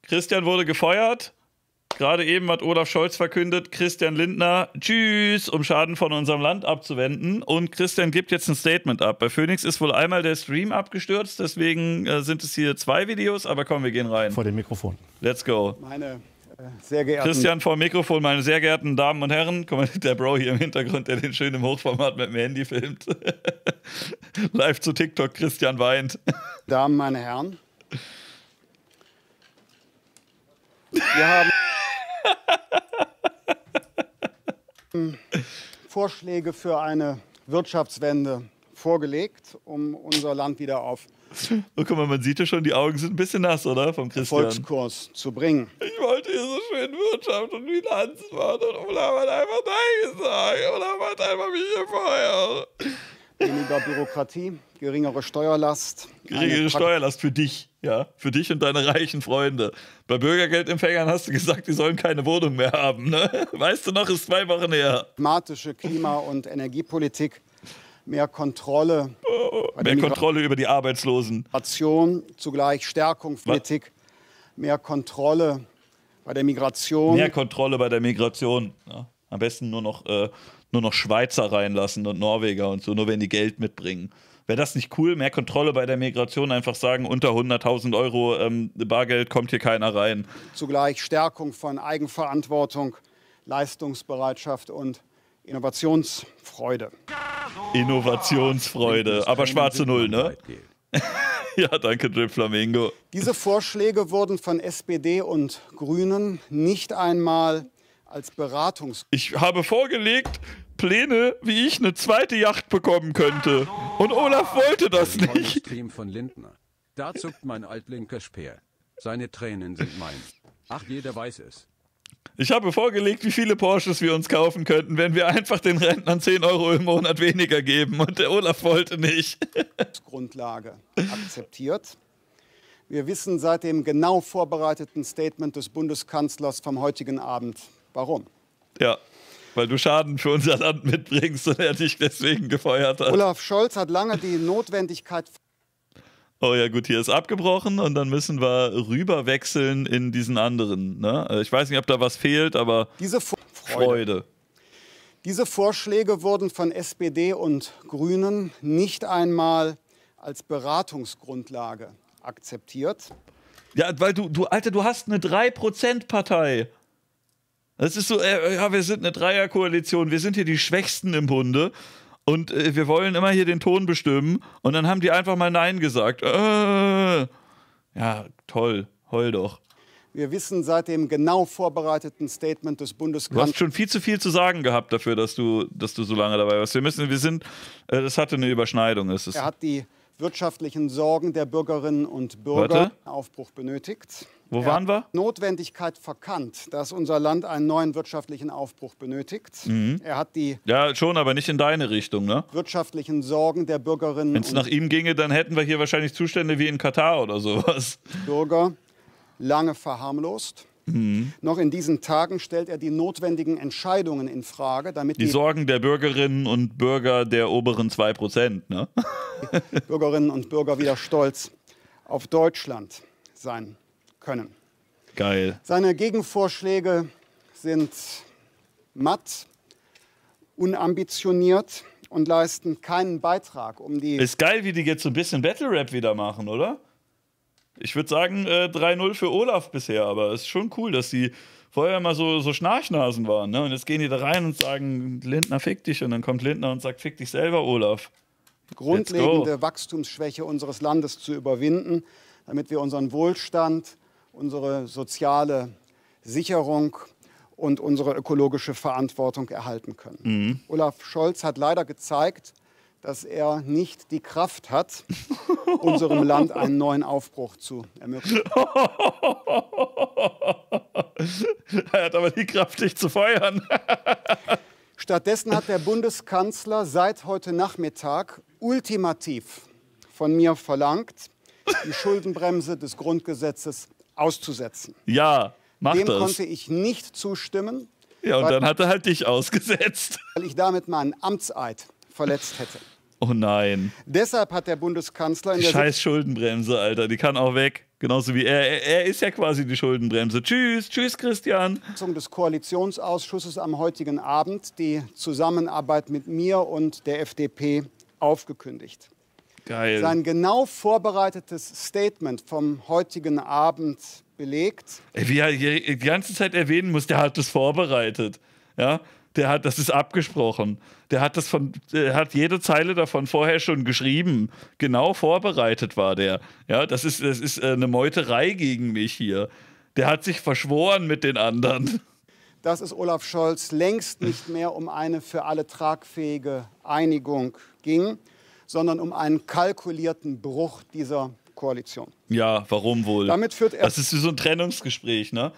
Christian wurde gefeuert. Gerade eben hat Olaf Scholz verkündet, Christian Lindner, tschüss, um Schaden von unserem Land abzuwenden. Und Christian gibt jetzt ein Statement ab. Bei Phoenix ist wohl einmal der Stream abgestürzt, deswegen sind es hier 2 Videos, aber komm, wir gehen rein. Vor dem Mikrofon. Let's go. Meine sehr geehrten... Christian vor dem Mikrofon, meine sehr geehrten Damen und Herren. Guck mal, der Bro hier im Hintergrund, der den schön im Hochformat mit dem Handy filmt. Live zu TikTok, Christian weint. Damen, meine Herren. Wir haben Vorschläge für eine Wirtschaftswende vorgelegt, um unser Land wieder auf Oh, guck mal, man sieht ja schon, die Augen sind ein bisschen nass, oder? Vom Christian. Erfolgskurs zu bringen. Ich wollte hier so schön Wirtschaft und Finanzen machen und Olaf hat einfach Nein gesagt. Olaf hat einfach mich gefeuert. Weniger Bürokratie, geringere Steuerlast. Geringere Steuerlast für dich, ja, für dich und deine reichen Freunde. Bei Bürgergeldempfängern hast du gesagt, die sollen keine Wohnung mehr haben, ne? Weißt du noch, ist 2 Wochen her. Pragmatische Klima- und Energiepolitik, mehr Kontrolle. Mehr Kontrolle über die Arbeitslosen. Migration, zugleich Stärkung Politik, mehr Kontrolle bei der Migration. Mehr Kontrolle bei der Migration. Ja. Am besten nur noch Schweizer reinlassen und Norweger und so, nur wenn die Geld mitbringen. Wäre das nicht cool? Mehr Kontrolle bei der Migration, einfach sagen, unter 100.000 Euro Bargeld kommt hier keiner rein. Zugleich Stärkung von Eigenverantwortung, Leistungsbereitschaft und Innovationsfreude. Innovationsfreude, aber schwarze Null, ne? Ja, danke, Drip Flamingo. Diese Vorschläge wurden von SPD und Grünen nicht einmal als Ich habe vorgelegt, Pläne, wie ich eine zweite Yacht bekommen könnte. Und Olaf wollte das nicht. Stream von Lindner. Da zuckt mein altlinker Speer. Seine Tränen sind mein. Ach, jeder weiß es. Ich habe vorgelegt, wie viele Porsches wir uns kaufen könnten, wenn wir einfach den Rentnern 10 Euro im Monat weniger geben. Und der Olaf wollte nicht. Grundlage akzeptiert. Wir wissen seit dem genau vorbereiteten Statement des Bundeskanzlers vom heutigen Abend, warum. Ja, weil du Schaden für unser Land mitbringst und er dich deswegen gefeuert hat. Olaf Scholz hat lange die Notwendigkeit... Oh ja, gut, hier ist abgebrochen und dann müssen wir rüberwechseln in diesen anderen. Ne? Ich weiß nicht, ob da was fehlt, aber Freude. Diese Vorschläge wurden von SPD und Grünen nicht einmal als Beratungsgrundlage akzeptiert. Ja, weil Alter, du hast eine 3%-Partei. Das ist so, ja, wir sind eine Dreierkoalition, wir sind hier die Schwächsten im Bunde. Und wir wollen immer hier den Ton bestimmen. Und dann haben die einfach mal Nein gesagt. Ja, toll. Heul doch. Wir wissen seit dem genau vorbereiteten Statement des Bundeskanzlers... Du hast schon viel zu viel zu sagen gehabt dafür, dass du so lange dabei warst. Das hatte eine Überschneidung. Er hat die wirtschaftlichen Sorgen der Bürgerinnen und Bürger Aufbruch benötigt. Wo waren wir? Notwendigkeit verkannt, dass unser Land einen neuen wirtschaftlichen Aufbruch benötigt. Er hat die ja, schon, aber nicht in deine Richtung, ne? wirtschaftlichen Sorgen der Bürgerinnen Wenn es nach ihm ginge, dann hätten wir hier wahrscheinlich Zustände wie in Katar oder sowas. Bürger lange verharmlost. Noch in diesen Tagen stellt er die notwendigen Entscheidungen in Frage, damit die Sorgen der Bürgerinnen und Bürger der oberen 2%, ne? Die Bürgerinnen und Bürger wieder stolz auf Deutschland sein können. Geil. Seine Gegenvorschläge sind matt, unambitioniert und leisten keinen Beitrag, um die... Ist geil, wie die jetzt so ein bisschen Battle-Rap wieder machen, oder? Ich würde sagen 3-0 für Olaf bisher, aber es ist schon cool, dass die vorher immer so Schnarchnasen waren, ne? Und jetzt gehen die da rein und sagen, Lindner, fick dich. Und dann kommt Lindner und sagt, fick dich selber, Olaf. Grundlegende Wachstumsschwäche unseres Landes zu überwinden, damit wir unseren Wohlstand, unsere soziale Sicherung und unsere ökologische Verantwortung erhalten können. Olaf Scholz hat leider gezeigt, dass er nicht die Kraft hat, unserem Land einen neuen Aufbruch zu ermöglichen. Er hat aber die Kraft, dich zu feuern. Stattdessen hat der Bundeskanzler seit heute Nachmittag ultimativ von mir verlangt, die Schuldenbremse des Grundgesetzes auszusetzen. Ja, mach das. Dem konnte ich nicht zustimmen. Ja, und dann hat er halt dich ausgesetzt. Weil ich damit meinen Amtseid verletzt hätte. Oh nein. Deshalb hat der Bundeskanzler in der Scheiß Schuldenbremse, Alter, die kann auch weg. Genauso wie er ist ja quasi die Schuldenbremse. Tschüss, tschüss Christian. Des Koalitionsausschusses am heutigen Abend die Zusammenarbeit mit mir und der FDP aufgekündigt. Geil. Sein genau vorbereitetes Statement vom heutigen Abend belegt. Wie er die ganze Zeit erwähnen muss, der hat das vorbereitet. Ja, das ist abgesprochen. Der hat jede Zeile davon vorher schon geschrieben. Genau vorbereitet war der. Ja, das ist eine Meuterei gegen mich hier. Der hat sich verschworen mit den anderen. Dass es Olaf Scholz längst nicht mehr um eine für alle tragfähige Einigung ging, sondern um einen kalkulierten Bruch dieser Koalition. Ja, warum wohl? Damit führt er. Das ist so ein Trennungsgespräch, ne?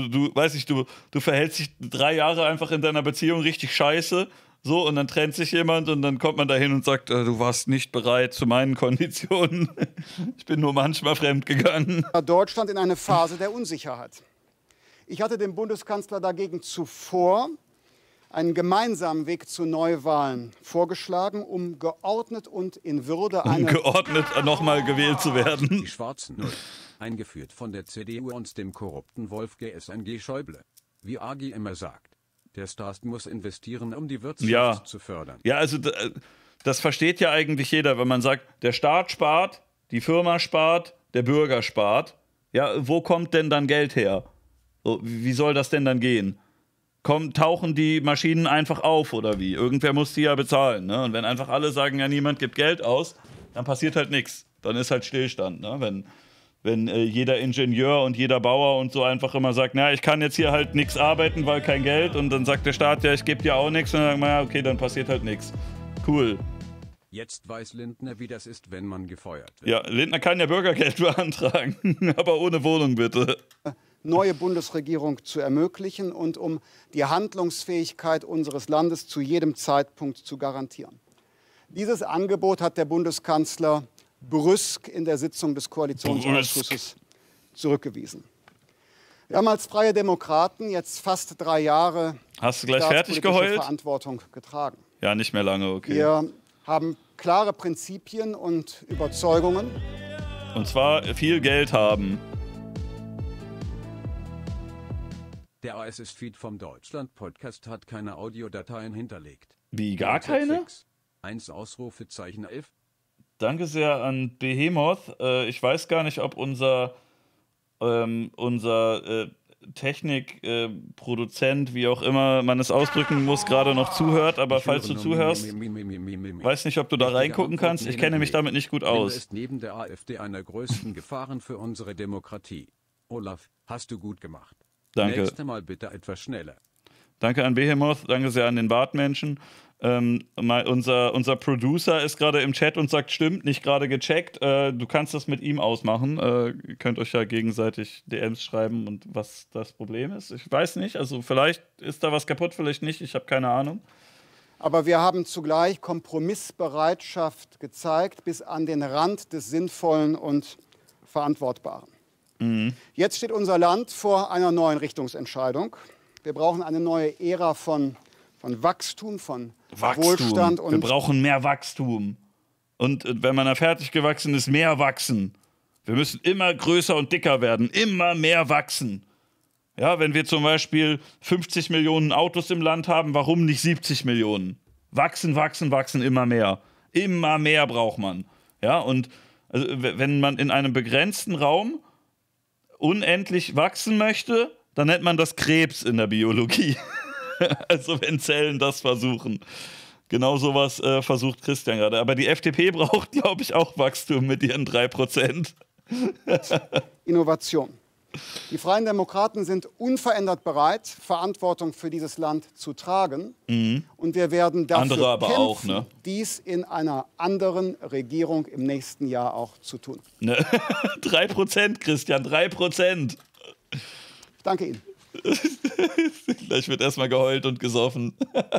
Du verhältst dich 3 Jahre einfach in deiner Beziehung richtig scheiße, so, und dann trennt sich jemand und dann kommt man dahin und sagt, du warst nicht bereit zu meinen Konditionen. Ich bin nur manchmal fremdgegangen. Deutschland in eine Phase der Unsicherheit. Ich hatte dem Bundeskanzler dagegen zuvor einen gemeinsamen Weg zu Neuwahlen vorgeschlagen, um geordnet und in Würde geordnet nochmal gewählt zu werden. Die schwarzen Null. Eingeführt von der CDU und dem korrupten Wolfgang S.N.G. Schäuble. Wie Agi immer sagt, der Staat muss investieren, um die Wirtschaft zu fördern. Ja, also das versteht ja eigentlich jeder, wenn man sagt, der Staat spart, die Firma spart, der Bürger spart. Ja, wo kommt denn dann Geld her? So, wie soll das denn dann gehen? Tauchen die Maschinen einfach auf oder wie? Irgendwer muss die ja bezahlen. Ne? Und wenn einfach alle sagen, ja, niemand gibt Geld aus, dann passiert halt nichts. Dann ist halt Stillstand. Ne? Wenn jeder Ingenieur und jeder Bauer und so einfach immer sagt, na, ich kann jetzt hier halt nichts arbeiten, weil kein Geld. Und dann sagt der Staat, ja, ich gebe dir auch nichts. Und dann sagen wir, ja, okay, dann passiert halt nichts. Cool. Jetzt weiß Lindner, wie das ist, wenn man gefeuert wird. Ja, Lindner kann ja Bürgergeld beantragen, aber ohne Wohnung bitte. Neue Bundesregierung zu ermöglichen und um die Handlungsfähigkeit unseres Landes zu jedem Zeitpunkt zu garantieren. Dieses Angebot hat der Bundeskanzler brüsk in der Sitzung des Koalitionsausschusses zurückgewiesen. Wir haben als Freie Demokraten jetzt fast 3 Jahre Hast du gleich fertig geheult? Verantwortung getragen. Ja, nicht mehr lange, okay. Wir haben klare Prinzipien und Überzeugungen. Und zwar viel Geld haben. Der RSS-Feed vom Deutschland-Podcast hat keine Audiodateien hinterlegt. Wie, gar keine? 1 Ausrufezeichen 11. Danke sehr an Behemoth. Ich weiß gar nicht, ob unser Technikproduzent, wie auch immer man es ausdrücken muss, gerade noch zuhört. Aber falls du zuhörst, weiß nicht, ob du da reingucken kannst. Ich kenne mich damit nicht gut aus. Ist neben der AfD einer der größten Gefahren für unsere Demokratie. Olaf, hast du gut gemacht. Danke. Nächstes Mal bitte etwas schneller. Danke an Behemoth, danke sehr an den Bartmenschen. Unser Producer ist gerade im Chat und sagt, stimmt, nicht gerade gecheckt. Du kannst das mit ihm ausmachen. Ihr könnt euch ja gegenseitig DMs schreiben und was das Problem ist. Ich weiß nicht, also vielleicht ist da was kaputt, vielleicht nicht, ich habe keine Ahnung. Aber wir haben zugleich Kompromissbereitschaft gezeigt bis an den Rand des Sinnvollen und Verantwortbaren. Jetzt steht unser Land vor einer neuen Richtungsentscheidung. Wir brauchen eine neue Ära von Wachstum, von Wohlstand. Und wir brauchen mehr Wachstum. Und wenn man da fertig gewachsen ist, mehr wachsen. Wir müssen immer größer und dicker werden, immer mehr wachsen. Ja, wenn wir zum Beispiel 50 Millionen Autos im Land haben, warum nicht 70 Millionen? Wachsen, wachsen, wachsen, immer mehr. Immer mehr braucht man. Ja, und also, wenn man in einem begrenzten Raum unendlich wachsen möchte, dann nennt man das Krebs in der Biologie. Also wenn Zellen das versuchen. Genau sowas versucht Christian gerade. Aber die FDP braucht, glaube ich, auch Wachstum mit ihren 3%. Innovation. Die Freien Demokraten sind unverändert bereit, Verantwortung für dieses Land zu tragen. Und wir werden dafür aber kämpfen, auch, ne? dies in einer anderen Regierung im nächsten Jahr auch zu tun. Ne? 3%, Christian, 3%. Ich danke Ihnen. Gleich wird erstmal geheult und gesoffen.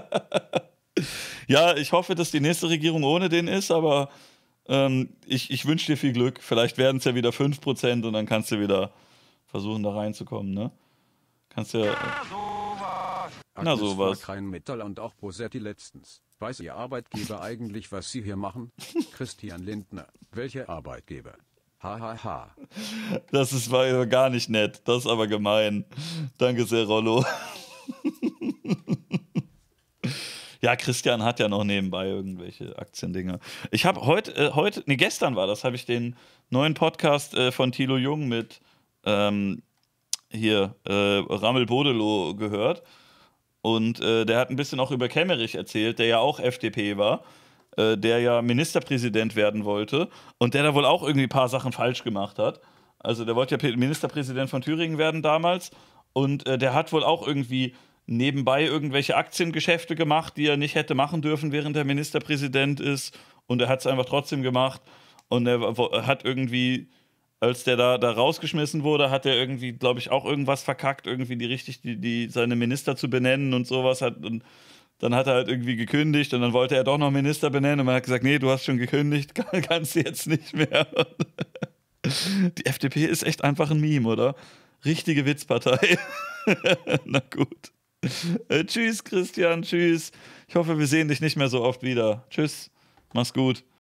Ja, ich hoffe, dass die nächste Regierung ohne den ist, aber ich wünsche dir viel Glück. Vielleicht werden es ja wieder 5% und dann kannst du wieder versuchen, da reinzukommen, ne? Kannst ja. Na sowas. Kein Metall und auch Bosetti letztens. Weiß Ihr Arbeitgeber eigentlich, was Sie hier machen? Christian Lindner. Welcher Arbeitgeber? Hahaha. War gar nicht nett. Das ist aber gemein. Danke sehr, Rollo. Ja, Christian hat ja noch nebenbei irgendwelche Aktiendinger. Ich habe gestern war das, habe ich den neuen Podcast von Thilo Jung mit Ramel Bodelow gehört. Und der hat ein bisschen auch über Kemmerich erzählt, der ja auch FDP war, der ja Ministerpräsident werden wollte und der da wohl auch irgendwie ein paar Sachen falsch gemacht hat. Also der wollte ja Ministerpräsident von Thüringen werden damals und der hat wohl auch irgendwie nebenbei irgendwelche Aktiengeschäfte gemacht, die er nicht hätte machen dürfen, während er Ministerpräsident ist. Und er hat es einfach trotzdem gemacht. Und er hat irgendwie, als der da rausgeschmissen wurde, hat er irgendwie, glaube ich, auch irgendwas verkackt, irgendwie seine Minister zu benennen und sowas. Und dann hat er halt irgendwie gekündigt und dann wollte er doch noch Minister benennen. Und man hat gesagt, nee, du hast schon gekündigt, kannst du jetzt nicht mehr. Die FDP ist echt einfach ein Meme, oder? Richtige Witzpartei. Na gut. Tschüss, Christian, tschüss. Ich hoffe, wir sehen dich nicht mehr so oft wieder. Tschüss, mach's gut.